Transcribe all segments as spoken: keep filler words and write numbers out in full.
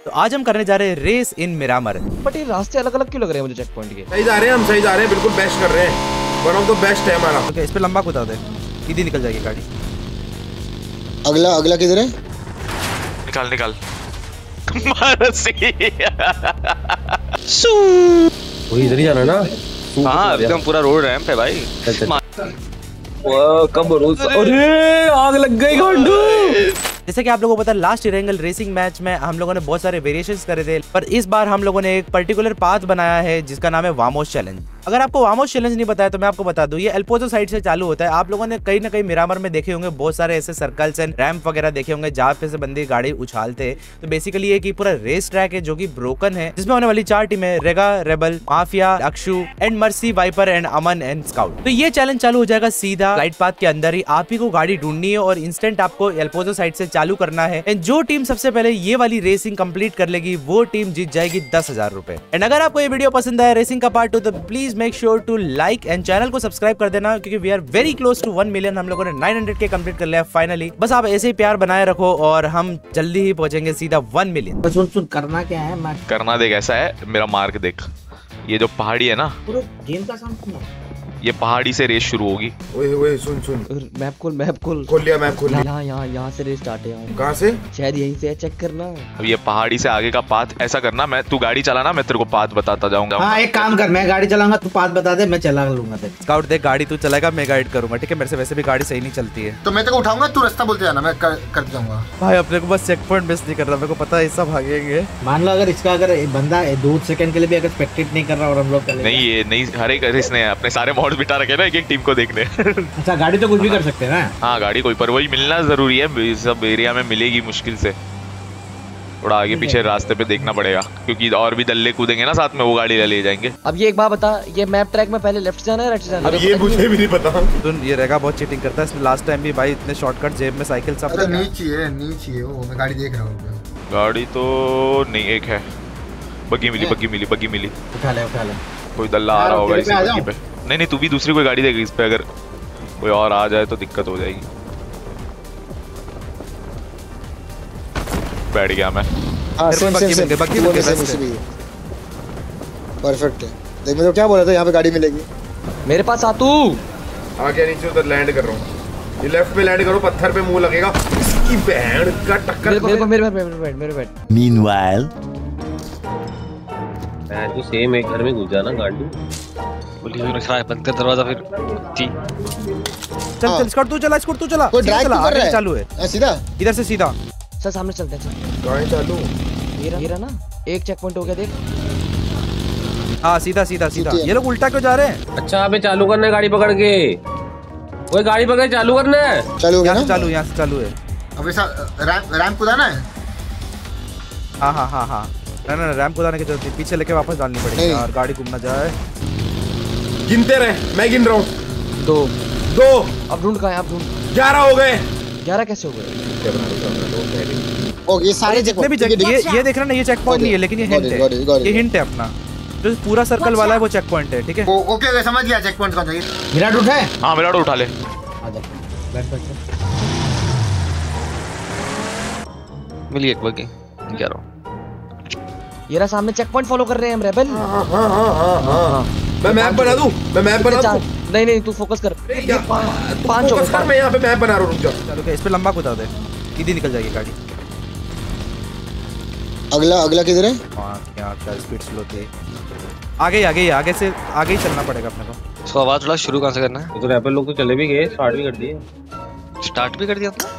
तो आज हम करने जा रहे हैं रेस इन मिरामर। बट ये रास्ते अलग अलग क्यों लग रहे हैं मुझे चेक पॉइंट के? सही जा रहे हैं, हम सही जा रहे हैं, बिल्कुल बेस्ट कर रहे हैं। वन ऑफ द बेस्ट है हमारा। ओके, इस पे लंबा कुदा दे, सीधी निकल जाएगी गाड़ी। अगला अगला किधर है? निकाल निकाल वो इधर ही जाना है ना? हाँ एकदम पूरा रोड रैंप है भाई। कब रोज अरे आग लग गई गांडू। जैसे कि आप लोगों को पता है, लास्ट इरेंगल रेसिंग मैच में हम लोगों ने बहुत सारे वेरिएशंस करे थे, पर इस बार हम लोगों ने एक पर्टिकुलर पाथ बनाया है जिसका नाम है वामोस चैलेंज। अगर आपको वामोस चैलेंज नहीं बताया तो मैं आपको बता दूं, ये एल्पोजो साइड से चालू होता है। आप लोगों ने कहीं ना कहीं मिरामर में देखे होंगे बहुत सारे ऐसे सर्कल्स एंड रैंप वगैरह देखे होंगे जहाँ पे से बंदे गाड़ी उछालते हैं। तो बेसिकली ये कि पूरा रेस ट्रैक है जो कि ब्रोकन है, जिसमें होने वाली चार टीमें Rega, Rebel, Mafia, Akshu and Mercy, Viper and Aman and Scout. तो ये चैलेंज चालू हो जाएगा सीधा फ्लाइट पाथ के अंदर ही। आप ही को गाड़ी ढूंढनी है और इंस्टेंट आपको एल्पोजो साइड से चालू करना है। एंड जो टीम सबसे पहले ये वाली रेसिंग कंप्लीट कर लेगी वो टीम जीत जाएगी दस हजार रुपए। एंड अगर आपको ये वीडियो पसंद आया रेसिंग का पार्ट टू, तो please make sure to like and channel को सब्सक्राइब कर देना, क्योंकि we are very close to one million. हम लोगों ने नाइन हंड्रेड के कंप्लीट कर लिया फाइनली। बस आप ऐसे ही प्यार बनाए रखो और हम जल्दी ही पहुंचेंगे सीधा वन मिलियन। सुन सुन करना क्या है? मैं करना देख ऐसा है, मेरा मार्क देख, ये जो पहाड़ी है ना, पूरा गेम का साउंड सुनो। ये पहाड़ी से रेस शुरू होगी। ओए ओए सुन सुन, मैप खोल मैप खोल खोल लिया मैप खोल लिया। यहाँ यहाँ यहाँ से रेस स्टार्ट है। कहाँ से? शायद यहीं से, चेक करना। अब ये पहाड़ी से आगे का पाथ ऐसा करना, मैं तू गाड़ी चलाना, मैं तेरे को पाथ बताता जाऊंगा। हाँ एक काम कर, मैं गाड़ी चलाऊंगा, तू पाथ बता दे, मैं चला लूंगा। स्काउट देख, गाड़ी तू चलाएगा, मैं गाइड करूंगा, ठीक है? मेरे से वैसे भी गाड़ी सही नहीं चलती है, तो मैं तेरे को उठाऊंगा, तू रास्ता बोलते जाना, मैं कर, कर जाऊंगा। भाई अपने को बस चेक पॉइंट मिस नहीं करना, मेरे को पता है सब भागेंगे। मान लो अगर इसका अगर बंदा दो सेकंड के लिए भी अगर स्पेक्टेट नहीं कर रहा और हम लोग नहीं, ये नहीं, हर एक रेस ने अपने सारे मॉड बिठा रखे ना एक एक टीम को देखने। अच्छा गाड़ी तो कुछ भी कर सकते हैं ना? हाँ गाड़ी कोई, पर वही मिलना जरूरी है, सब एरिया में मिलेगी मुश्किल से। थोड़ा आगे पीछे रास्ते पे देखना पड़ेगा, क्योंकि और भी दल्ले कूदेंगे ना साथ में, वो गाड़ी ले जाएंगे। अब ये एक बात बता, ये मैप ट्रैक में पहले लेफ्ट जाना है राइट जाना है? ये मुझे भी नहीं पता। सुन, ये रेगा बहुत चीटिंग करता है, लास्ट टाइम भी भाई इतने शॉर्टकट जेब में साइकिल सब। अरे नीचे है, नीचे है वो, मैं गाड़ी देख रहा हूँ। गाड़ी तो नहीं, एक है, बग्गी मिली, बग्गी मिली, बग्गी मिली। उठा ले उठा ले। कोई दल्ला आ रहा होगा इसी बग्गी पे। नहीं नहीं, तू भी दूसरी कोई गाड़ी देगी इस पे, अगर कोई और आ जाए तो दिक्कत हो जाएगी। बैठ गया मैं। हाँ सेम सेम सेम, परफेक्ट है। देख मैं तो क्या बोला था, यहाँ पे गाड़ी मिलेगी। मेरे पास आ तू। आगे नीचे उधर लैंड कर रहा हूँ, ये लेफ्ट पे लैंड करो, पत्थर पे मुंह लगेगा। इसकी बहन का टक्कर। मेरे पे मेरे पे मेरे पे मेरे पे। मीनवाइल मैं तो सेम एक घर में घुस जाना गांडू। पुलिस ने खड़ा है, बंद कर दरवाजा फिर। जी चल चल स्कॉट तू चला, स्कॉट तू चला, कोई ड्राइव चला, कर रहा है? चालू है सीधा इधर से सीधा। सर सामने चलते हैं, चल। गाड़ी चालू। ये रहा, ये रहा ना, एक चेक पॉइंट हो गया देख। हाँ सीधा सीधा सीधा। ये लोग उल्टा क्यों जा रहे हैं? अच्छा अबे चालू करना है गाड़ी पकड़ के, कोई गाड़ी पकड़ चालू करना है। चालू हो गया यहाँ ना? से चालू, यहाँ से चालू है। अब ऐसा रैंप रैंप कुदाना है। हाँ हाँ हाँ हाँ, ना ना रैंप कुदाने की जरूरत नहीं, पीछे लेके वापस डालनी पड़ेगी यार, गाड़ी घूम ना जाए। गिनते रहे, मैं गिन रहा हूँ। दो दो। अब ढूंढ कहाँ है? अब ढूंढ। ग्यारह हो गए। ग्यारह कैसे हो गए? ओ ये सारे जितने भी जगह, ये ये देख रहा ना, ये चेक पॉइंट नहीं है, लेकिन ये हिंट है, ये हिंट है अपना। जो पूरा सर्कल वाला है वो चेक पॉइंट है, ठीक है? ओके ओके समझ गया, चेक पॉइंट कौन सा है। मिराट उठा है? हाँ मिराट उठा ले। आजा बैठ बैठ। मिली एक बग्गी, क्या रहा हूँ। ये रहा सामने, चेक पॉइंट फॉलो कर रहे हैं हम रेबल। हाँ हाँ हाँ हाँ हाँ। मैं मैप बना दूं, मैं मैप बना दूं। नहीं नहीं तू फोकस कर। पांच फोकस कर, मैं यहाँ पे मैप बना रहा हूँ, रुक जा। चलो इस पे लंबा कुदा दे, सीधी निकल जाएगी गाड़ी। अगला अगला किधर है? हाँ क्या क्या स्पीड स्लो थी। आगे ही आगे ही आगे से आगे ही चलना पड़ेगा अपने को। इसको आवाज थोड़ा शुरू कहाँ से करना है? तो रैपर लोग तो चले भी गए, स्टार्ट भी कर दिए। स्टार्ट भी कर दिया था।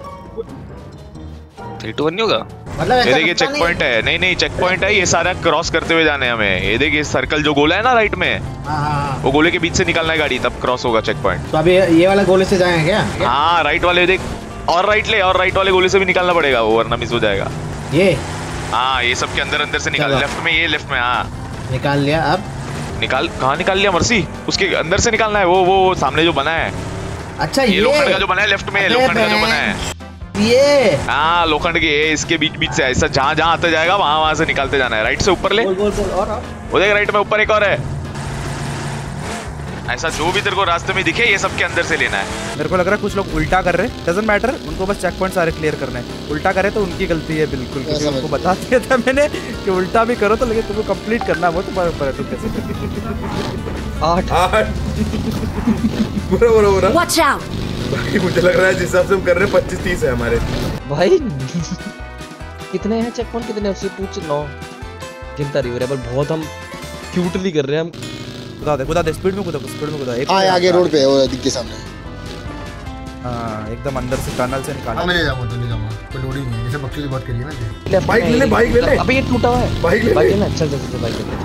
थ्री टू वन नहीं होगा? मतलब ये देखिए चेक पॉइंट है। नहीं नहीं चेक पॉइंट है, ये सारा क्रॉस करते हुए जाने हमें। ये देखिए सर्कल जो गोला है ना राइट में, वो गोले के बीच से निकलना है गाड़ी, तब क्रॉस होगा चेक पॉइंट। तो अभी ये वाला गोले से जाएंगे क्या? हाँ राइट वाले देख, और राइट ले, और राइट वाले गोले से भी निकालना पड़ेगा, वो वरना मिस हो जाएगा। ये हाँ ये सब के अंदर अंदर से निकाल, लेफ्ट में, ये लेफ्ट में। हाँ निकाल लिया। अब निकाल, कहाँ निकाल लिया मर्सी? उसके अंदर से निकालना है, वो वो सामने जो बना है। अच्छा ये ये लोखंड का जो बना है, लेफ्ट में लोखंड का जो बना है ये। हाँ लोखंड के, इसके बीच बीच से ऐसा जहाँ जहाँ आते जाएगा वहाँ वहाँ से निकालते जाना है। राइट से ऊपर ले, बोल बोल बोल। और वो देख राइट में ऊपर एक और है। ऐसा जो भी तेरे को रास्ते में दिखे ये सब के अंदर से लेना है। मेरे को लग रहा है कुछ लोग उल्टा कर रहे हैं, डजंट मैटर, उनको बस चेक पॉइंट सारे क्लियर करने हैं। उल्टा करे तो उनकी गलती है बिल्कुल, क्योंकि उनको बता दिया था मैंने कि उल्टा भी करो तो, लेकिन तुमको कंप्लीट करना वो तुम्हारे ऊपर है तुम कैसे। आठ आठ बुरा बुरा बुरा Watch out! भाई मुझे लग रहा है जिस हिसाब से हम कर रहे हैं पच्चीस तीस है हमारे भाई। कितने हैं चेक पॉइंट, कितने उससे पूछ। नौ गिनता रही रेबल, बहुत हम क्यूटली कर रहे हैं हम। कुदा दे कुदा दे, स्पीड में कुदा, स्पीड में कुदा। एक हाँ आगे रोड पे है वो दिख के सामने। हाँ एकदम अंदर से टनल से निकाला। हाँ मैं ले जाऊंगा तो ले जाऊंगा, कोई लोड ही नहीं है, जैसे बक्सी की बात करिए ना। बाइक ले ले, बाइक ले ले। अबे ये टूटा हुआ है, बाइक ले बाइक ले। लेना। चल चल चल बाइक ले।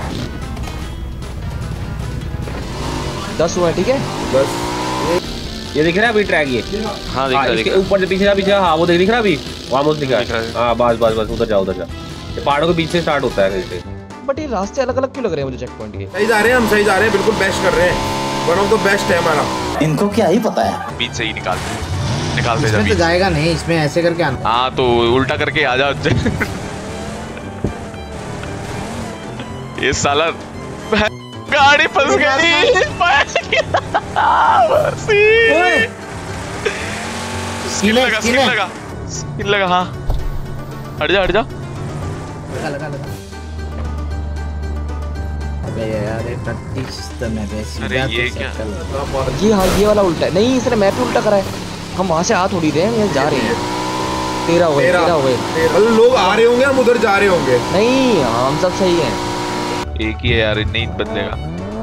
दस हुआ है, ठीक है बस ये दिख रहा है अभी ट्रैक ये। हाँ दिख रहा है, दिख इसके रहा है। ऊपर से पीछे पीछे हाँ वो दिख रहा है अभी, वामोस दिख रहा है। हाँ बस बस बस उधर जाओ उधर जाओ, ये पहाड़ों के बीच से स्टार्ट होता है कहीं से। बट ये रास्ते अलग अलग क्यों लग रहे हैं मुझे चेक पॉइंट के? सही जा रहे हैं हम, सही जा रहे हैं, बिल्कुल बेस्ट कर रहे हैं। वन ऑफ द बेस्ट है हमारा। इनको क्या ही पता है। बीच से ही निकाल निकाल दे इसमें तो जब। जाएगा नहीं, इसमें ऐसे करके आना। हाँ तो उल्टा करके आ जा। ये साला गाड़ी फंस गई। स्किन लगा, स्किन लगा, स्किन लगा। हाँ हट जा हट जा। लगा लगा लगा। अबे यार ये टट्टीस तो मैं वैसे अरे ये क्या? ये हाँ ये वाला उल्टा है। नहीं इसने मैप पे उल्टा करा है, हम वहाँ से आ थोड़ी रहे हैं, यहाँ जा रहे हैं। तेरह हो गए, तेरह हो गए। मतलब लोग आ रहे होंगे, हम उधर जा रहे होंगे। नहीं हम सब सही हैं। एक ही है यार, नहीं बदलेगा।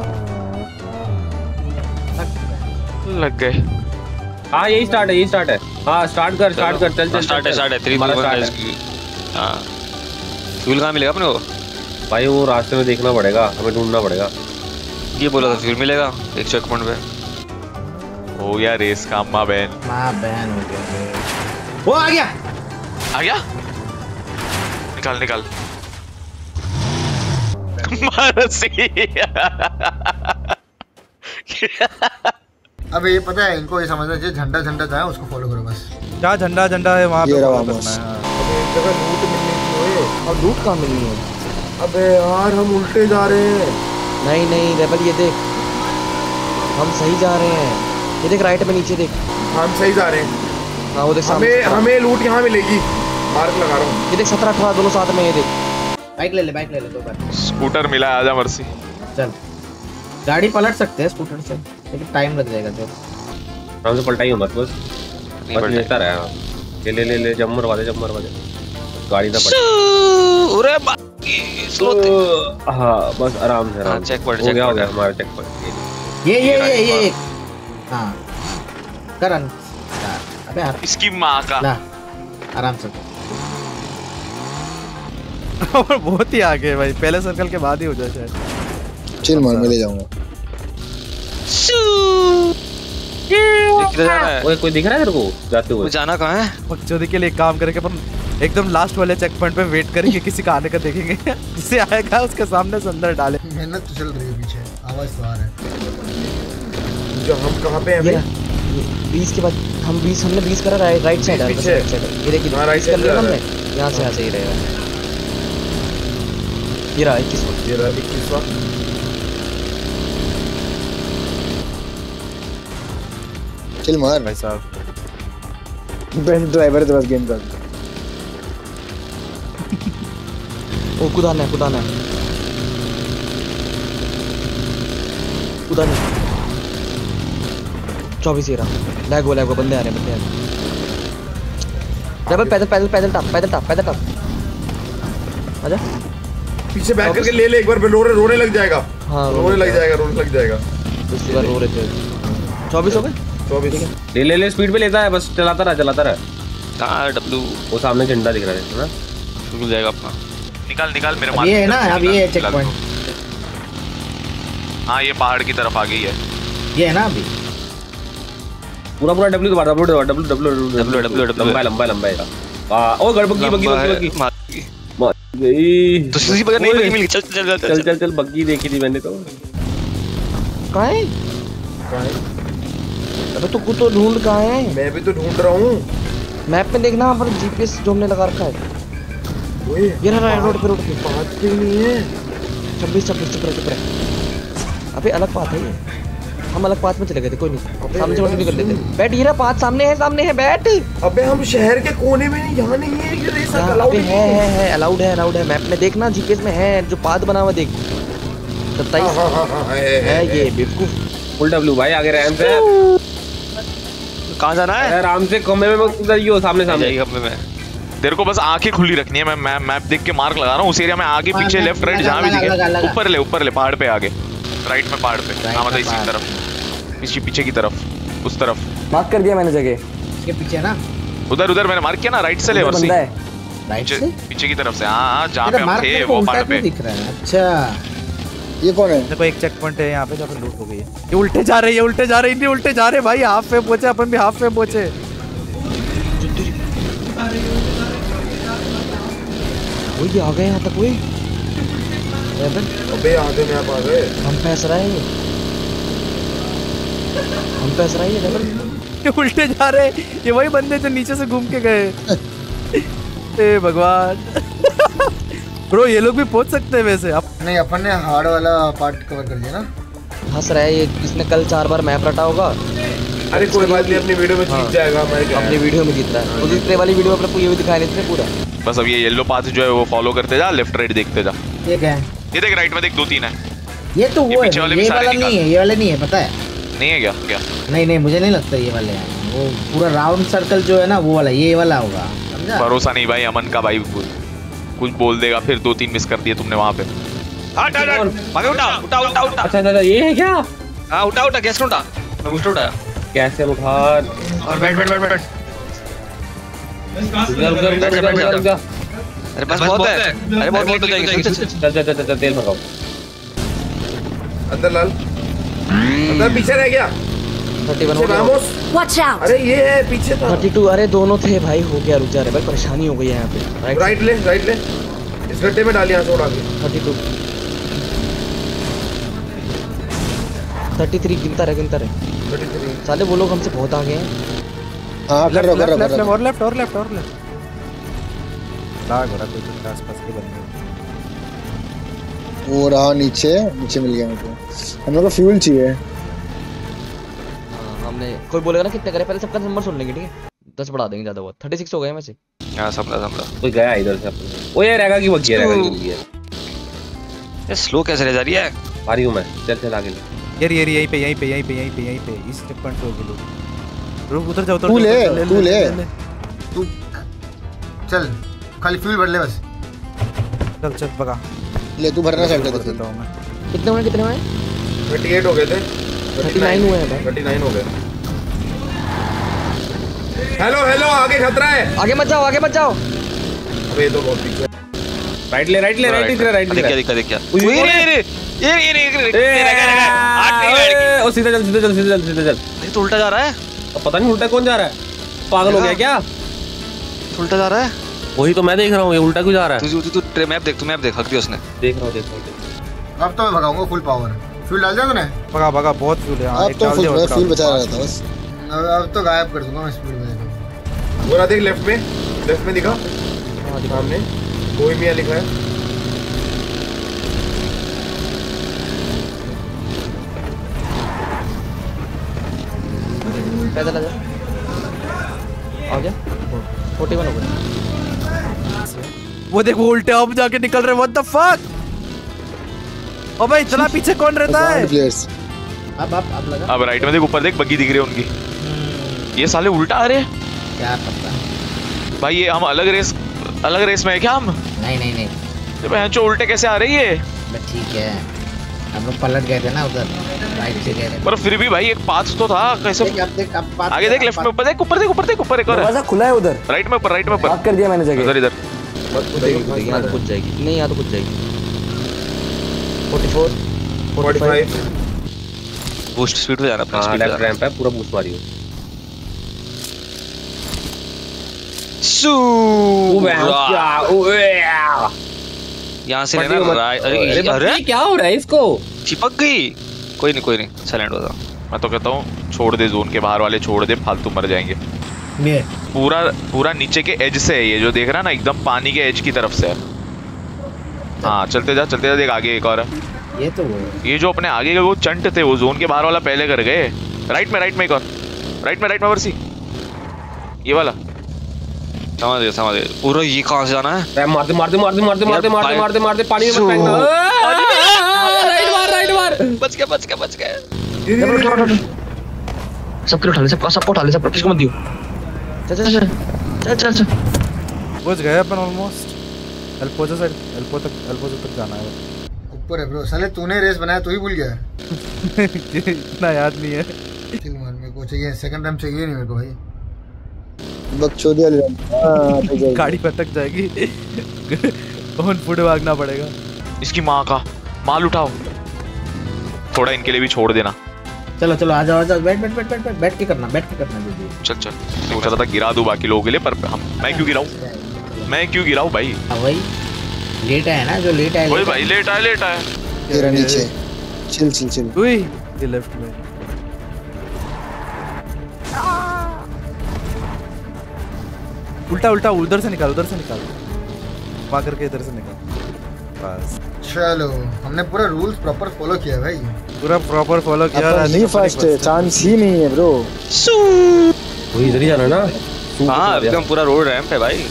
लग गए। हाँ यही स्टार्ट है, यही स्टार्ट है। हाँ स्टार्ट कर स्टार्ट कर चल चल स्टार्ट है, स्टार्ट है। थ्री हमारा start है। हाँ फ्यूल कहाँ मिलेगा अपने को? भाई वो रास्ते में देखना पड़ेगा, हमें ढूंढना पड़ेगा। ये बोला था फ्यूल मिलेगा एक चेक पॉइंट पे। हो गया रेस का अम्मा बहन। माँ बहन हो गया। वो आ गया आ गया, निकाल निकाल। अब ये पता है इनको, ये समझना चाहिए झंडा झंडा था उसको फॉलो करो बस। क्या झंडा झंडा है वहाँ ये पे रहा follow बस। करना है। अबे एक जगह लूट मिलनी थी ओए। और लूट कहाँ मिलनी है? अबे यार हम उल्टे जा रहे हैं। नहीं नहीं रेबल ये देख, हम सही जा रहे हैं। ये देख राइट में नीचे देख। हम सही जा रहे हैं। हाँ वो देख हमें सामने। हमें लूट यहाँ मिलेगी, मार्क लगा रहा हूँ। ये देख सत्रह अठारह दोनों साथ में। ये देख बाइक ले ले, बाइक ले ले दो बार। स्कूटर मिला, आजा मर्सी। चल गाड़ी पलट सकते हैं स्कूटर से, लेकिन टाइम लग जाएगा जो। आराम से पलटाई मत बस, नहीं बस बढ़ लेता रहे। हाँ ले ले ले ले, जम मरवा दे, जम मरवा दे, गाड़ी ना पलटे। अरे बाकी स्लो थे। हाँ बस आराम से आराम। चेक पॉइंट, हो चेक गया हो पॉइंट। गया हमारा चेक पॉइंट। ये ये ये ये हाँ करन। अबे यार इसकी माँ का। ला आराम से। और बहुत ही आगे भाई, पहले सर्कल के बाद ही हो जाए शायद। चिल मार, मैं ले जाऊंगा। किधर जा रहा है? ओए कोई दिख रहा है तेरे को जाते हुए? जाना कहाँ है? बकचोदी के लिए एक काम करके अपन एकदम लास्ट वाले चेक पॉइंट पे वेट करेंगे, किसी का आने का देखेंगे। जिसे आएगा उसके सामने से अंदर डाले। मेहनत तो चल रही है पीछे, आवाज तो आ रहा है। जो हम कहाँ पे हैं ये अभी? बीस के बाद हम बीस, हमने बीस करा राइट राइट साइड है। पीछे। राइट साइड है। ये देखिए हाँ, राइट बीस कर साइड लिया जा हमने। रहा यहाँ से यहाँ से ही रहेगा। ये रहा इक्कीस। ये रहा इक्कीसवां। चिल मार भाई साहब बेस्ट ड्राइवर है तो बस गेम कर। ओ कुदाना है, कुदाना है, कुदाना है। चौबीस ही रहा। लैग हो लैग हो, बंदे आ रहे हैं, बंदे आ रहे हैं। डबल पैदल पैदल पैदल टाप पैदल टाप पैदल टाप। आजा पीछे बैक करके ले ले एक बार, रोने रोने लग जाएगा। हाँ रोने लग जाएगा, रोने लग जाएगा। दूसरी बार रो रहे थे। चौबीस हो गए। चौबीस। ले ले ले, स्पीड पे लेता है, बस चलाता रहा चलाता रहा। कहाँ डब्लू? वो सामने झंडा दिख रहा है ना, रुक जाएगा अपना। निकाल निकाल मेरे अब ये है ना, अब ये चेक पॉइंट। हाँ ये पहाड़ की तरफ आ गई है। ये है ना अभी पूरा पूरा डब्ल्यू दबा, डब्ल्यू दबा, W W W W W लंबा लंबा लंबा है। वाह ओ गड़ बग्गी बग्गी बग्गी बग्गी मार मार गई। तो सीधी बगैर नहीं लगी मिल। चल चल चल चल चल चल, बग्गी देखी थी मैंने तो। कहाँ है? अबे तो कुछ तो ढूंढ कहाँ है? मैं भी तो ढूंढ रहा हूँ। मैप में देखना, पर जीपीएस जो हमने लगा रखा है। ओए ये रहा रोड पे, रोड पे। बात क्यों नहीं है? छब्बीस छब्बीस चुप रहे, चुप रहे। अबे अलग पाथ है ये, हम अलग पाथ में चले गए थे, कोई नहीं सामने से भी कर लेते। बैठ ये रहा पाथ, सामने है, सामने है, बैठ। अबे हम शहर के कोने में नहीं, यहाँ नहीं है ये रेस अलाउड है है है अलाउड है अलाउड है, मैप में देखना, जीपीएस में है, जो पाथ बना हुआ देख सत्ताईस है ये बेवकूफ। फुल डब्ल्यू भाई आगे रैंप है। कहाँ जाना है? आराम से कमरे में उधर ही हो, सामने सामने जाइए कमरे में। तेरे को बस आंखें खुली रखनी है, मैं मैप मैप देख के मार्क लगा रहा हूँ उस एरिया में, आगे पीछे लेफ्ट राइट जहाँ भी दिखे। ऊपर ले ऊपर ले पहाड़ पे आगे, राइट में पहाड़ पे, हाँ मतलब इसी तरफ, पीछे पीछे की तरफ, उस तरफ मार्क कर दिया मैंने जगह, इसके पीछे ना, उधर उधर मैंने मार्क किया ना, राइट से ले और बंदा है राइट से पीछे की तरफ से। हाँ हाँ जहाँ पे हम थे वो पहाड़ पे दिख रहा है। अच्छा ये कौन है? देखो एक चेक पॉइंट है यहाँ पे जहाँ पे लूट हो गई है। ये उल्टे जा रहे हैं, ये उल्टे जा रहे हैं, इतने उल्टे जा रहे हैं भाई, हाफ पे पहुंचे, अपन भी हाफ पे पहुंचे। वो ये आ गए यहाँ तक, वही अबे आगे में आप आ गए। हम पैस रहा है ये, हम पैस रहा है ये रेबल। ये उल्टे जा रहे हैं, ये वही बंदे जो नीचे से घूम के गए। ए भगवान। ब्रो ये लोग भी पहुंच सकते हैं वैसे अब। नहीं अपन ने हार्ड वाला पार्ट कवर कर दिया ना। हंस रहा है ये, इसने कल चार बार मैप रटा होगा। अरे कोई बात नहीं, अपनी वीडियो में जीत जाएगा। मैं क्या अपनी वीडियो में जीत रहा है, उस स्प्रे वाली वीडियो में ये भी दिखाया नहीं पूरा। बस अब ये येलो पाथ जो है वो फॉलो करते जा, लेफ्ट राइट देखते जा। ये क्या है? ये देख राइट में देख, दो तीन है। ये तो ये वो है, पीछे वाले भी ये सारे वाला निकाल। नहीं है, ये वाले नहीं है, पता है? नहीं है क्या क्या? नहीं नहीं मुझे नहीं लगता ये वाले हैं, वो पूरा राउंड सर्कल जो है ना वो वाला, ये वाला होगा, समझा? भरोसा नहीं भाई, अमन का भाई कुछ बोल देगा फिर, दो तीन मिस कर दिए तुमने वहाँ पे। हट हट हट, आगे उठा उठा उठा उठा। अच्छा अच्छा ये है क्या? हाँ उठा उठा, गैस उठा, मैं बूस्टर उठाया। कैसे उठा? और बैठ बैठ बैठ बैठ। उधर उधर उधर उधर उधर। अरे बस बहुत है, अरे बहुत लेट हो जाएगी। चल चल चल चल तेल भगाओ। अंदर लाल, अंदर पीछे रह गया। थर्टी वन हो गया। Ramos, Watch out! अरे ये है पीछे था। थर्टी टू, अरे दोनों थे भाई, हो गया, रुक जा रे भाई, परेशानी हो गई है यहाँ पे। राइट राइट ले राइट ले, इस गड्ढे में डाल यहाँ से उड़ा के। थर्टी टू थर्टी थ्री गिनता रहे गिनता रहे साले, वो लोग हमसे बहुत आगे हैं। हाँ कर रहा कर रहा कर रहा। और लेफ्ट और लेफ्ट और लेफ्ट लाग हो रहा कोई कुछ आसपास के बंदे। वो रहा नीचे, नीचे मिल गया मुझे। हम लोग को फ्यूल चाहिए। हाँ, हमने कोई बोलेगा ना कितने करे, पहले सबका नंबर सुन लेंगे, ठीक है? दस बढ़ा देंगे ज्यादा बहुत। थर्टी सिक्स हो गए वैसे। हाँ समझा समझा। कोई गया इधर से अपन। ओ ये रहेगा कि बग्गी रहेगा कि बग्गी है। ये स्लो कैसे रह जा रही है? आ रही हूँ मैं, चल चल आगे ले। यार ये यहीं पे यहीं पे यहीं पे यहीं पे यहीं पे इस चेक पॉइंट पे होगी लोग। रुक उधर जाओ, उधर तू ले, ले, तू ले। ले। तू चल, खाली फ्यूल भर ले बस। चल चल भगा ले, तू भरना स्टार्ट कर देता हूं मैं। कितने हुए कितने हुए? अड़तीस हो गए थे, थर्टी नाइन हुए हैं भाई। उनतालीस हो गए। हेलो हेलो, आगे खतरा है। आगे मत जाओ, आगे मत जाओ। अबे ये तो बहुत पीछे। राइट ले राइट ले राइट दिख रहा है, राइट दिख देख रहा क्या है। दिख क्या दिख क्या? उई, ये कौन है? ये ये ये ये ये ए, ओ सीधा चल सीधा चल सीधा चल सीधा चल। ये तो उल्टा जा रहा है, अब पता नहीं उल्टा कौन जा रहा है, पागल हो गया क्या? उल्टा जा रहा है। वही तो मैं देख रहा हूँ, ये उल्टा क्यों जा रहा है? तू तू तू मैप देख, तू मैप देख, हक दिया उसने। देख रहा हूँ देख रहा हूँ। अब तो मैं भगाऊंगा फुल पावर। फ्यूल डाल दिया तूने? भगा भगा, बहुत फ्यूल है। हाँ, अब एक तो डाल फुल दिया, और फ्यूल डाल बचा दिया। रहा था बस। अब अब तो गायब कर दूंगा मैं स्पीड में। वो रहा देख लेफ्ट में, लेफ्ट में दिखा सामने बोहेमिया लिखा है। पैदल आ जा, आ गया। फोर्टी वन हो गया। वो देख वो उल्टे अब जाके निकल रहे, व्हाट द फक। अबे इतना पीछे कौन रहता है? प्लेयर्स अब अब अब लगा अब राइट में देख, ऊपर देख, बग्गी दिख रही है उनकी। ये साले उल्टा आ रहे हैं क्या पता भाई। ये हम अलग रेस अलग रेस में है क्या हम? नहीं नहीं नहीं ये बहन चो उल्टे कैसे आ रही है? बस ठीक है, हम लोग पलट गए थे ना उधर, राइट से गए थे। पर फिर भी भाई एक पाथ तो था कैसे? देख, अब देख, अब बात आगे देख, लेफ्ट में ऊपर देख, ऊपर देख, ऊपर देख, ऊपर एक और है। दरवाजा खुला है उधर, राइट में ऊपर, राइट में ऊपर। मार्क कर दिया मैंने जगह। इधर इधर यहाँ तो कुछ जाएगी नहीं, यहाँ तो कुछ जाएगी। फोर्टी फोर फोर्टी फाइव पैंतालीस। बूस्ट स्पीड पे जाना अपना, हाँ स्पीड पे लेफ्ट जाना। रैंप है, पूरा बूस्ट मारियो। सू यहाँ से लेना राइट। अरे अरे क्या हो रहा है इसको? चिपक गई। कोई नहीं कोई नहीं, साइलेंट हो जा। मैं तो कहता हूँ छोड़ दे, जोन के बाहर वाले छोड़ दे, फालतू मर जाएंगे। ये पूरा पूरा नीचे के एज से है ये, जो देख रहा है ना, एकदम पानी के एज की तरफ से है। हाँ चलते जा चलते जा, देख आगे एक और है। ये तो वो ये जो अपने आगे के वो चंट थे, वो जोन के बाहर वाला पहले कर गए। राइट में राइट में एक और, राइट में राइट में वर्सी, ये वाला। समझ गए समझ गए। पूरा ये कहाँ से जाना है? मारते मारते मारते मारते मारते मारते मारते मारते पानी में फेंकना। राइट मार राइट मार। बच गया बच गया बच गया। सबको उठा ले, सबको सबको उठा ले, सबको किसको मत दियो। चल चल चल चल चल चल पहुंच गए अपन ऑलमोस्ट। एल्पोजा साइड, एल्पो तक, एल्पोजा तक जाना है। ऊपर है ब्रो। साले तूने रेस बनाया, तू ही भूल गया। इतना याद नहीं है। चिल मार, मेरे को चाहिए सेकंड टाइम, चाहिए नहीं मेरे को भाई। बकचोदी वाली हां गाड़ी पटक जाएगी। कौन फुट भागना पड़ेगा। इसकी माँ का माल उठाओ, थोड़ा इनके लिए भी छोड़ देना। चलो चलो आ जाओ आ जाओ, बैठ बैठ बैठ बैठ बैठ के करना, बैठ के करना दीदी। चल चल, सोचा था गिरा दूं बाकी लोगों के लिए, पर हम मैं क्यों गिराऊं, मैं क्यों गिराऊं भाई। हां भाई लेट है ना, जो लेट है वही भाई, लेट आया लेट आया। तेरा नीचे चिल चिल चिल। ओए ये लेफ्ट में उल्टा उल्टा, उधर से निकाल, उधर से निकाल, वहां करके इधर से निकाल बस। चलो हमने पूरा रूल्स प्रॉपर फॉलो किया भाई, पूरा प्रॉपर फॉलो किया। अपन नहीं फर्स्ट है, चांस ही नहीं है ब्रो। वही इधर ही जाना ना। हाँ एकदम पूरा रोड रैंप है भाई।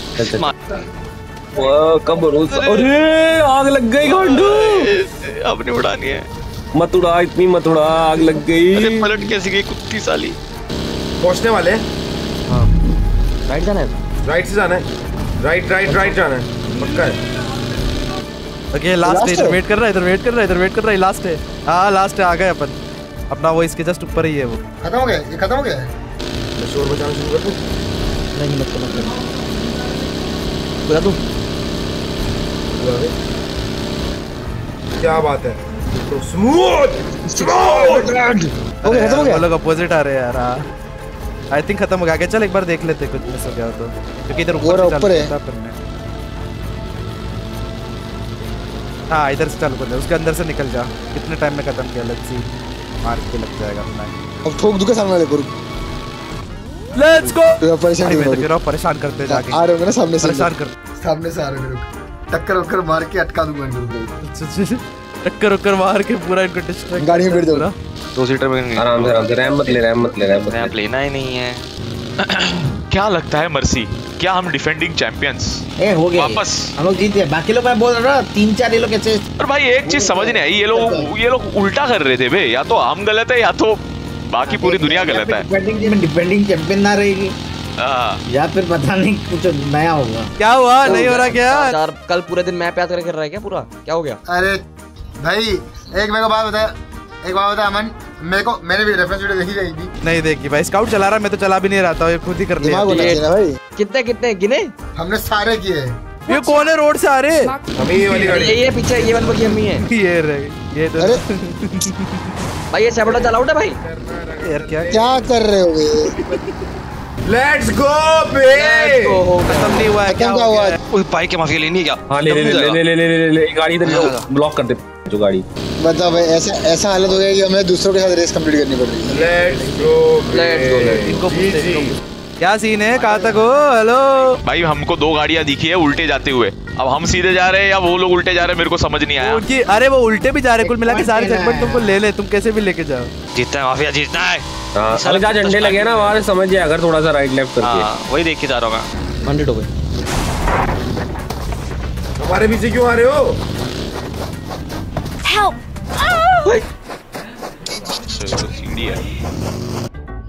वो कब रोड। अरे आग लग गई गांडू। अब नहीं उड़ानी है। मत उड़ा, इतनी मत उड़ा, आग लग गई। अरे पलट कैसे गई कुत्ती साली। पहुंचने वाले। हां राइट जाना है, राइट से जाना है, राइट राइट राइट जाना है पक्का है। ओके लास्ट है, इधर वेट कर रहा है, इधर वेट कर रहा है, इधर वेट कर रहा है, लास्ट है। हाँ लास्ट है, आ गए अपन। अपना वो इसके जस्ट ऊपर ही है वो। खत्म हो गया, ये खत्म हो गया है। मैं शोर बजाना शुरू कर दूं? नहीं मत मत कर, बजा दूं। क्या बात है, तो स्मूथ स्मूथ। हो गया खत्म हो गया। वो लोग अपोजिट आ रहे हैं यार। आई थिंक खत्म हो गया। आगे चल एक बार देख लेते कुछ मिस हो गया तो, क्योंकि इधर ऊपर से चल रहा है। हाँ इधर से चालू कर दे, उसके अंदर से निकल जा। कितने टाइम में खत्म किया, लेट्स सी। मार के लग जाएगा अपना। अब ठोक दूं के सामने वाले को। Let's go. तो परेशान नहीं, नहीं मैं तो हो कह रहा हूं परेशान करते जाके। आ रहे हो ना सामने से, परेशान कर। सामने से आ रहे हैं, टक्कर वक्कर मार के अटका दूंगा इनको। टक्कर वक्कर मार के पूरा इनको डिस्ट्रैक्ट। गाड़ी में बैठ जाओ। दो सीटर में आराम से आराम से। रैम मत ले, रैम मत ले, रैम मत ले। रैंप लेना ही नहीं है। क्या लगता है मर्सी, क्या हम डिफेंडिंग चैंपियंस ए हो गया, वापस हम लोग जीत गए। बाकी लोग मैं बोल रहा तीन चार ये लोग कैसे। और भाई एक चीज समझ नहीं आई, ये लोग ये लोग उल्टा कर रहे थे बे। या तो हम गलत है या तो बाकी पूरी दुनिया गलत है। डिफेंडिंग डिफेंडिंग चैंपियन ना रहेगी या फिर पता नहीं कुछ नया होगा। क्या हुआ, नहीं हो रहा क्या यार? कल पूरे दिन मैप याद करके कर रहा है क्या पूरा? क्या हो गया? अरे भाई एक मेरे को बात बता, एक बात बता अमन, मेरे को मैंने भी रेफरेंस वीडियो देखी जाएगी। नहीं देखी भाई, स्काउट चला रहा, मैं तो चला भी नहीं रहा था, ये खुद ही कर लिया भाई। कितने कितने गिने? हमने सारे किए। ये कौन है रोड से आ रहे? हमें ये वाली गाड़ी, ये ये पीछे ये वाली बगी हमी है। ये रहे, ये तो भाई ये सेवड़ा चलाओ ना भाई। यार क्या क्या कर रहे हो? लेट्स गो बे। खत्म नहीं हुआ है, क्या हुआ? ओए बाइक के माफिया लेनी है क्या? हाँ ले ले ले ले ले ले ले गाड़ी इधर ब्लॉक कर दे जो गाड़ी। बता भाई, ऐसा ऐसा हालत हो गया कि हमें दूसरों के साथ रेस कंप्लीट करनी पड़ रही है। Let's go let's go let's इनको पूछते हैं क्या सीन है, कहाँ तक हो? हेलो भाई हमको दो गाड़ियां दिखी है उल्टे जाते हुए। अब हम सीधे जा रहे हैं या वो लोग उल्टे जा रहे हैं, मेरे को समझ नहीं आया। उनकी अरे वो उल्टे भी जा रहे, कुल मिला के सारे चेकपॉइंट तुमको ले ले, तुम कैसे भी लेके जाओ। जीतना है माफिया, जीतना है। हाँ अरे जहाँ झंडे लगे ना वहाँ समझ जाए, अगर थोड़ा सा राइट लेफ्ट करके। हाँ वही देख के जा रहा हूँ मैं। हंड्रेड हो गए। हमारे पीछे क्यों आ रहे हो? सीढ़ी है।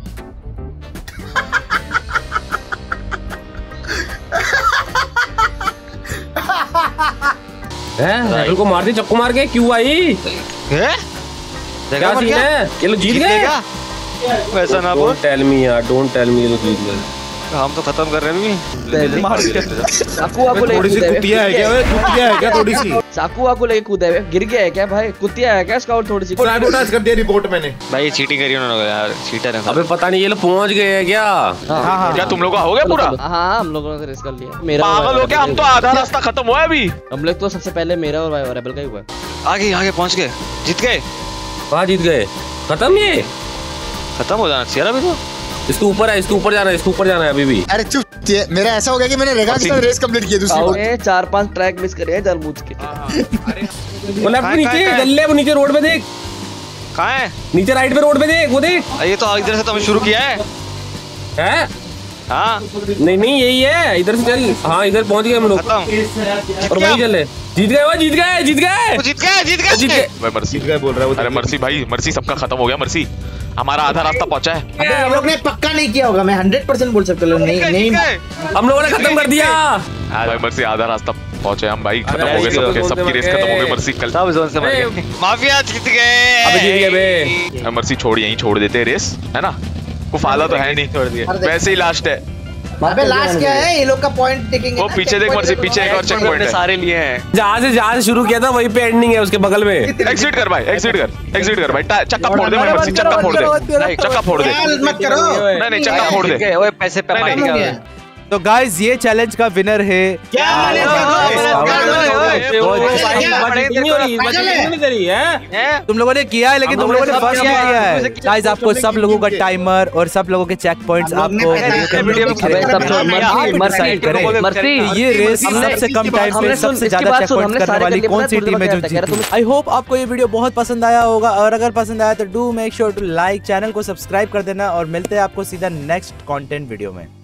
हैं राइफल को मार दी चक्कू मार के, क्यों आई? हैं? क्या सीन है? ये लोग जीत गए क्या? वैसा ना बोल। डोंट टेल मी यार, डोंट टेल मी ये लोग जीत गए। हम तो खत्म कर रहे हैं अभी। चाकू वाकू लेके थोड़ी सी कुतिया है क्या? कुतिया है क्या थोड़ी सी? चाकू वाकू लेके कूदा है, गिर गया है क्या भाई? कुतिया है क्या स्काउट? थोड़ी सी सैबोटाज कर दिया रिपोर्ट मैंने। भाई चीटिंग करी उन्होंने यार, चीटर है। अबे पता नहीं ये लोग पहुंच गए हैं क्या? हाँ हाँ क्या तुम लोग का हो गया पूरा? हाँ हम लोगों ने रेस कर लिया। मेरा पागल हो क्या? हम तो आधा रास्ता खत्म हुआ है अभी। हम लोग तो सबसे पहले मेरा और रेबल का ही हुआ है। आगे आगे पहुंच गए, जीत गए। कहाँ जीत गए? खत्म ये? खत्म हो जाना चाहिए अभी तो। इसके ऊपर है, इसके ऊपर जाना है, इसके ऊपर जाना है अभी भी। अरे चुप, मेरा ऐसा हो गया कि मैंने रेगा के साथ रेस कंप्लीट किया दूसरी बार। चार पांच ट्रैक मिस करे जानबूझ के। वो लेफ्ट पे नीचे गल्ले, वो नीचे रोड पे देख। कहाँ है? नीचे राइट पे रोड पे देख, वो देख। ये तो इधर से तो हमने शुरू किया है। हैं? हाँ नहीं नहीं यही है, इधर से चल। हाँ इधर पहुंच गए हम लोग और वहीं चले। जीत गए वो, जीत गए जीत गए जीत गए जीत गए जीत गए। भाई मर्सी गए बोल रहा है। अरे मर्सी भाई, मर्सी सबका खत्म हो गया। मर्सी हमारा आधा रास्ता पहुंचा है। अबे हम लोग ने पक्का नहीं किया होगा, मैं हंड्रेड परसेंट बोल सकता हूँ। नहीं नहीं हम लोगों ने खत्म कर दिया भाई। मर्सी आधा रास्ता पहुंचे हम भाई, खत्म हो गए सबके, सबकी रेस खत्म हो गई। मर्सी कल सब जोन से मर गए। माफिया जीत गए। अबे जीत गए बे। मर्सी छोड़, यहीं छोड़ देते हैं रेस, है ना? वो फाला तो है नहीं, छोड़ दिया। वैसे ही लास्ट है। अबे लास्ट क्या है, ये लोग का पॉइंट टिकिंग है। वो पीछे देख मर्सी, पीछे एक और चेक पॉइंट है। सारे लिए हैं। जहाँ से जहाँ से शुरू किया था वहीं पे एंडिंग है, उसके बगल में। एग्जिट कर भाई, एग्जिट कर, एग्जिट कर भाई। चक्का फोड़ दे मर्सी, चक्का फोड़ दे, चक्का फोड़ दे। मत करो। नहीं नहीं चक्का फोड़ दे। ओए पैसे पे मारेगा। तो गाइस ये चैलेंज का विनर है क्या तुम लोगों ने किया है, लेकिन तुम लोगों ने फर्स्ट किया है। गाइस आपको सब लोगों का टाइमर और सब लोगों के चेक पॉइंट्स आपको ये रेस सबसे कम टाइम पे सबसे ज्यादा चेक पॉइंट्स करने वाली कौन सी टीम है जो जीती। आई होप आपको ये वीडियो बहुत पसंद आया होगा, और अगर पसंद आया तो do make sure to like, channel को सब्सक्राइब कर देना, और मिलते हैं आपको सीधा नेक्स्ट कंटेंट वीडियो में।